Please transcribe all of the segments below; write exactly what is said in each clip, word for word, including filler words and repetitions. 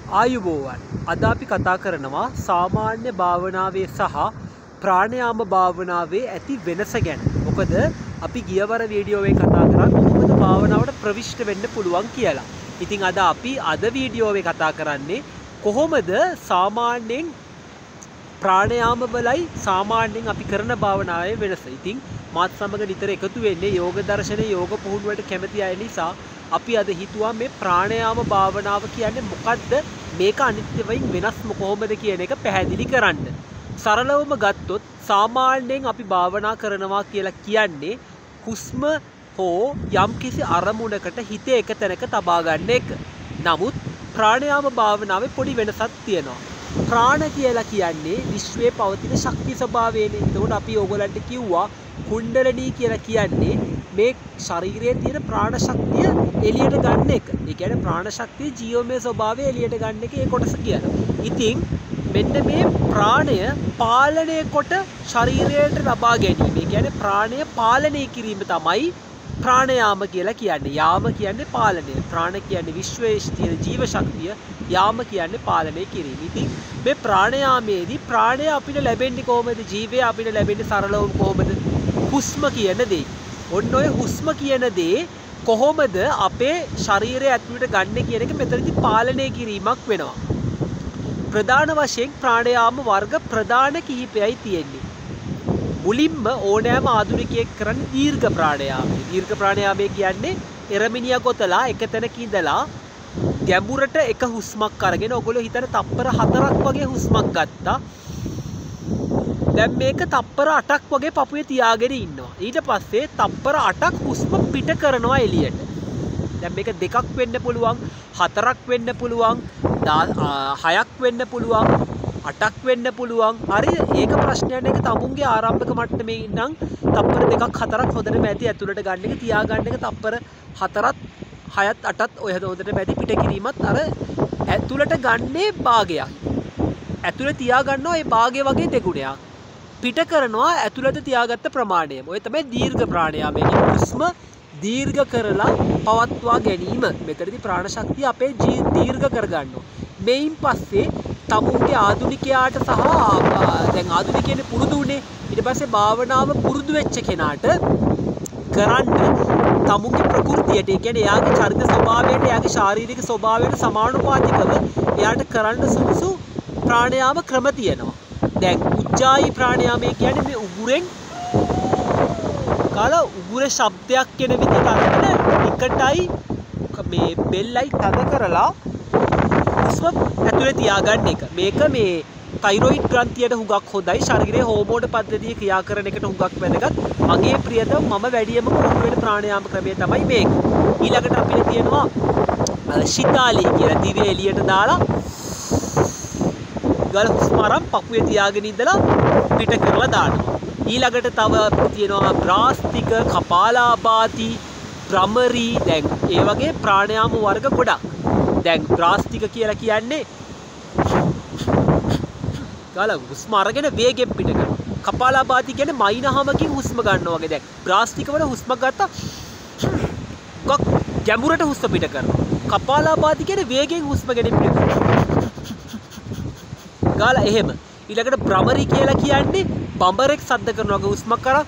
ආයුබෝවන්. අද අපි කතා කරනවා සාමාන්‍ය භාවනාවේ සහ ප්‍රාණයාම භාවනාවේ ඇති වෙනස ගැන. මොකද අපි ගියවර වීඩියෝ එකේ කතා කරා කොහොමද භාවනාවට ප්‍රවිෂ්ඨ වෙන්න පුළුවන් කියලා. ඉතින් අද අපි අද වීඩියෝ එකේ කතා කරන්නේ කොහොමද සාමාන්‍යයෙන් ප්‍රාණයාම බලයි සාමාන්‍යයෙන් අපි කරන භාවනාවේ වෙනස. ඉතින් මාත් සමග නිතර එකතු වෙන්නේ යෝග දර්ශනයේ යෝග පුහුණුවට කැමති අය නිසා අපි අද හිතුවා මේ ප්‍රාණයාම භාවනාව කියන්නේ මොකද්ද, මේක අනිත්‍යවයින් වෙනස්ම කොහොමද කියන එක පැහැදිලි කරන්න. සරලවම ගත්තොත් සාමාන්‍යයෙන් අපි භාවනා කරනවා කියලා කියන්නේ හුස්ම හෝ යම්කිසි අරමුණකට හිත එක තැනක තබා ගන්න එක. නමුත් ප්‍රාණයාම භාවනාවේ පොඩි වෙනසක් තියෙනවා. ප්‍රාණ කියලා කියන්නේ විශ්වයේ පවතින ශක්ති ස්වභාවයනේ. එතකොට අපි ඕගොල්ලන්ට කිව්වා කුණ්ඩලනී කියලා කියන්නේ මේ ශරීරයේ තියෙන ප්‍රාණ ශක්තිය එළියට ගන්න එක. ඒ කියන්නේ ප්‍රාණ ශක්තිය ජීවමය ස්වභාවය එළියට ගන්න එක ඒ කොටස කියනවා. ඉතින් මෙන්න මේ ප්‍රාණය පාලනය කොට ශරීරයට ලබා ගැනීම. ඒ කියන්නේ ප්‍රාණය පාලනය කිරීම තමයි ප්‍රාණයාම කියලා කියන්නේ. යාම කියන්නේ පාලනය. ප්‍රාණ කියන්නේ විශ්වයේ තියෙන ජීව ශක්තිය. යාම කියන්නේ පාලනය කිරීම. ඉතින් මේ ප්‍රාණයාමේදී ප්‍රාණය අපිට ලැබෙන්නේ කොහොමද? ජීවය අපිට ලැබෙන්නේ සරලවම කොහොමද? හුස්ම කියන දේ. ඔන්න ඔය හුස්ම කියන දේ කොහොමද අපේ ශරීරය ඇතුළට ගන්න කියන එක මෙතනදී පාලනය කිරීමක් වෙනවා. ප්‍රධාන වශයෙන් ප්‍රාණයාම වර්ග ප්‍රධාන කිහිපයයි තියෙන්නේ. මුලින්ම ඕනෑම ආධුනිකයෙක් කරන්නේ දීර්ඝ ප්‍රාණයාමය. දීර්ඝ ප්‍රාණයාමය කියන්නේ එරමිනියා ගොතලා එක තැනක ඉඳලා ගැඹුරට එක හුස්මක් අරගෙන ඔයගොල්ලෝ හිතන තප්පර හතරක් වගේ හුස්මක් ගත්තා. දැන් මේක තප්පර අටක් වගේ පපුවේ තියාගෙන ඉන්නවා. ඊට පස්සේ තප්පර අටක් හුස්ම පිට කරනවා එළියට. දැන් මේක දෙකක් වෙන්න පුළුවන්, හතරක් වෙන්න පුළුවන්, හයක් වෙන්න පුළුවන්, අටක් වෙන්න පුළුවන්. හරි, ඒක ප්‍රශ්නයක් නෑ. ඒක තමුන්ගේ ආරම්භක මට්ටමේ ඉඳන් තප්පර දෙකක් හතරක් හොඳටම ඇති ඇතුළට ගන්න එක, තියා ගන්න එක තප්පර හතරත් හයත් අටත් ඔය හොඳටම ඇති. පිට කිරීමත් අර ඇතුළට ගන්නේ භාගයක්. ඇතුළේ තියා ගන්නවා ඒ භාගය වගේ දෙගුණයක්. පිට කරනවා ඇතුළත තියාගත්ත ප්‍රමාණය. ඔය තමයි දීර්ඝ ප්‍රාණයාමය. හුස්ම දීර්ඝ කරලා පවත්වා ගැනීම. මෙතනදී ප්‍රාණ ශක්තිය අපේ දීර්ඝ කරගන්නවා. මේයින් පස්සේ තමුන්ගේ ආධුනිකයාට සහ දැන් ආධුනිකයනේ පුරුදු උනේ. ඊට පස්සේ භාවනාව පුරුදු වෙච්ච කෙනාට කරන්න තමුන්ගේ ප්‍රകൃතියට, ඒ කියන්නේ එයාගේ චරිත ස්වභාවයට, එයාගේ ශාරීරික ස්වභාවයට සමානුපාතිකව එයාට කරන්න සුදුසු ප්‍රාණයාම ක්‍රම තියෙනවා. දැන් උජ්ජායි ප්‍රාණයාමය කියන්නේ මේ උගුරෙන් කාලා උගුරේ ශබ්දයක් එන විදිහට අරගෙන එකටයි මේ බෙල්ලයි තද කරලා හුස්ම ඇතුලේ තියාගන්න එක. මේක මේ තයිරොයිඩ් ග්‍රන්ථියට හුඟක් හොඳයි. ශරීරයේ හෝමෝන පද්ධතිය ක්‍රියා කරන එකට හුඟක් වැදගත්. මගේ ප්‍රියතම මම වැඩියම පුරුදු වෙන ප්‍රාණයාම ක්‍රමය තමයි මේක. ඊළඟට අපිට තියෙනවා ශිතාලි කියලා දිවේ එළියට දාලා ගල හුස්ම අරන් පපුවේ තියාගෙන ඉඳලා පිට කරලා දානවා. ඊළඟට තව තියෙනවා බ්‍රාස්තික, කපාලාභාති, භ්‍රමරි. දැන් ඒ වගේ ප්‍රාණයාම වර්ග ගොඩක්. දැන් බ්‍රාස්තික කියලා කියන්නේ ගල හුස්ම අරගෙන වේගෙන් පිට කරනවා. කපාලාභාති කියන්නේ මයින්හමකින් හුස්ම ගන්නවා වගේ. දැන් බ්‍රාස්තික වල හුස්ම ගත්තා ගක් ගැඹුරට හුස්ම පිට කරනවා. කපාලාභාති කියන්නේ වේගෙන් හුස්ම ගෙන පිට කරනවා. ගාලා එහෙම. ඊළඟට භ්‍රමරි කියලා කියන්නේ බඹරෙක් සද්ද කරනවා වගේ හුස්මක් කරා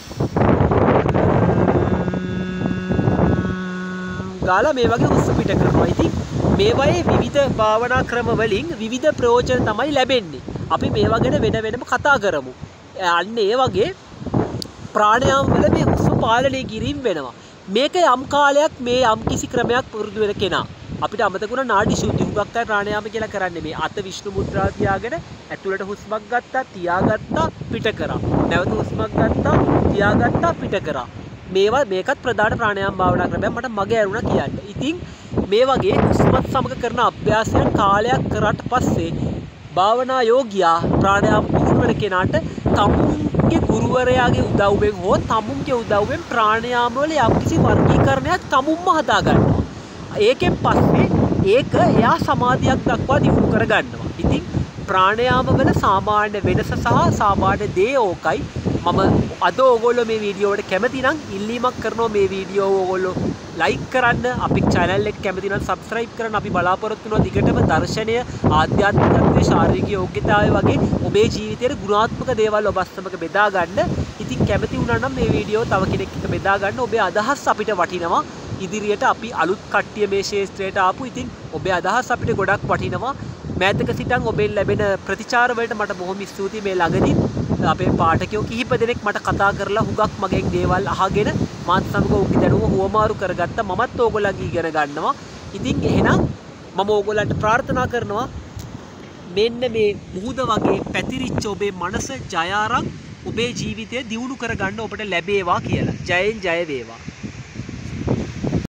ගාලා මේ වගේ හුස්ම පිට කරනවා. ඉතින් මේ වගේ විවිධ භාවනා ක්‍රම වලින් විවිධ ප්‍රයෝජන තමයි ලැබෙන්නේ. අපි මේවා ගැන වෙන වෙනම කතා කරමු. අන්න ඒ වගේ ප්‍රාණයාම වල මේ හුස්ම පාලනය කිරීම වෙනවා. මේක යම් කාලයක් මේ යම් කිසි ක්‍රමයක් පුරුදු වෙන කෙනා අපිට අමතක වුණා නාඩි ශුද්ධි. හුඟක් අය ප්‍රාණයාම කියලා කරන්නේ මේ අත විෂ්ණු මුද්‍රා තියාගෙන ඇතුළට හුස්මක් ගත්තා, තියාගත්තා, පිට කරා. නැවත හුස්මක් ගත්තා, තියාගත්තා, පිට කරා. මේවා මේකත් ප්‍රධාන ප්‍රාණයාම භාවනා ක්‍රමයක්. මට මගේ ඇරුණා කියන්න. ඉතින් මේ වගේ හුස්මත් සමග කරන අභ්‍යාසයන් කාලයක් කරාට පස්සේ භාවනා යෝගියා ප්‍රාණයාම පුහුණු වෙන කෙනාට තමුන්ගේ ගුරුවරයාගේ උදව්වෙන් හෝ තමුන්ගේ උදව්වෙන් ප්‍රාණයාම වල යම්කිසි වර්ගීකරණයක් තමුන්ම හදා ගන්නවා. ඒකෙන් පස්සේ ඒක එයා සමාධියක් දක්වා දියුණු කරගන්නවා. ඉතින් ප්‍රාණයාම වල සාමාන්‍ය වෙනස සහ සාමාන්‍ය දේ ඕකයි. මම අද ඕගොල්ලෝ මේ වීඩියෝ එකට කැමති නම් ඉල්ලීමක් කරනවා මේ වීඩියෝ ඕගොල්ලෝ ලයික් කරන්න, අපි channel එක කැමති නම් subscribe කරන්න. අපි බලාපොරොත්තු වෙනවා දිගටම දර්ශනය, ආධ්‍යාත්මිකත්වයේ, ශාරීරික යෝග්‍යතාවය වගේ ඔබේ ජීවිතයේ ගුණාත්මක දේවල් ඔබ සමග බෙදා ගන්න. ඉතින් කැමති වුණා නම් මේ වීඩියෝ තව කෙනෙක් එක්ක බෙදා ගන්න. ඔබේ අදහස් අපිට වටිනවා. ඉදිරියට අපි අලුත් කට්ටිය මේ ශාස්ත්‍රයට ආපු. ඉතින් ඔබේ අදහස් අපිට ගොඩක් වටිනවා. මෑතක සිටන් ඔබෙන් ලැබෙන ප්‍රතිචාර වලට මට බොහොම ස්තුතියි. මේ ළඟදී අපේ පාඨකයෝ කිහිප දෙනෙක් මට කතා කරලා හුඟක් මගෙන් දේවල් අහගෙන මාත් සමග ඔවුන්ගේ දැනුම හුවමාරු කරගත්තා. මමත් ඕගොල්ලන්ගේ ඉගෙන ගන්නවා. ඉතින් එහෙනම් මම ඕගොල්ලන්ට ප්‍රාර්ථනා කරනවා මෙන්න මේ මුහුද වගේ පැතිරිච්ච ඔබේ මනස ජය අරන් ඔබේ ජීවිතය දියුණු කරගන්න ඔබට ලැබේවා කියලා. ජයෙන් ජය වේවා.